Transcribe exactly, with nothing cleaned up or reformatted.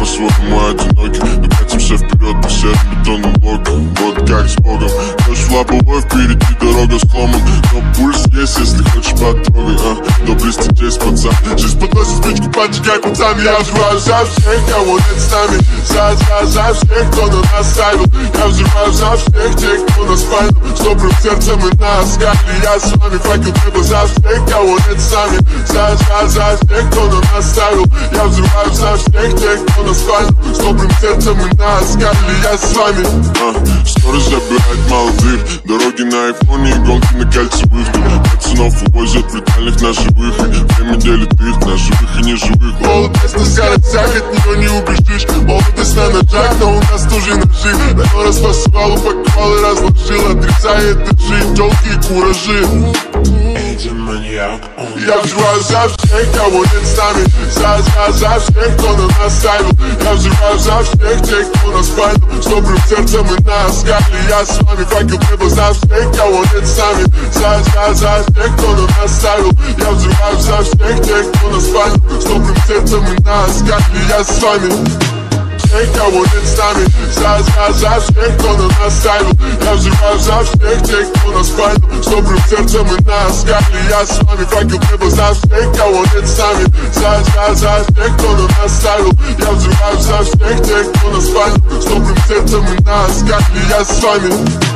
по-своему одиноки. Мы катимся вперед по серым бетонным блокам. Вот как с Богом. Ночь в лобовой, впереди дорога сломан. Но пульс есть, если хочешь потрогай, а. Добрый здесь, пацан. Жизнь подносит спичку, поджигай, пацан. Я взрываю за всех, кого нет с нами. За, за, за всех, кто на нас ставил. Я взрываю за всех тех, кто нас пальнул. С добрым сердцем и на оскале. Я с вами, факел небо за всех, кого нет с нами. За, за, за всех, кто на нас ставил. Я взрываю за всех тех, кто нас пальнул. С добрым сердцем и на оскале. Я с вами. а, Скорость забирает молодых. Дороги на айфоне и гонки на кольцевых. Пацанов увозят в летальных на живых. Время делит их на живых и неживых. Молодость на скоростях, от нее не убежишь. Молодость на ножах, но у нас тоже ножи. Но распасывал, упаковал и разложил. Отрицает жизнь, телки и куражи. Я взрываю за всех, кого нет с нами. За, за, за всех, кто на нас ставил. Я взрываю за всех тех, кто нас пальнул. С добрым сердцем и на оскале. Я с вами, факел небо за всех, кого нет с нами. За, за, за всех, кто на нас ставил. Я взрываю за всех тех, кто нас пальнул. С добрым сердцем и на оскале. Я с вами. Всех, кого нет с нами. За, за, за всех, кто на нас ставил. Я взрываю за всех тех, кто нас пальнул. С добрым сердцем и на оскале. Я с вами, факел небо за всех, кого нет с нами. За, за, за всех, кто на нас ставил. Я взрываю за всех тех, кто нас пальнул. С добрым сердцем и на оскале. Я с вами.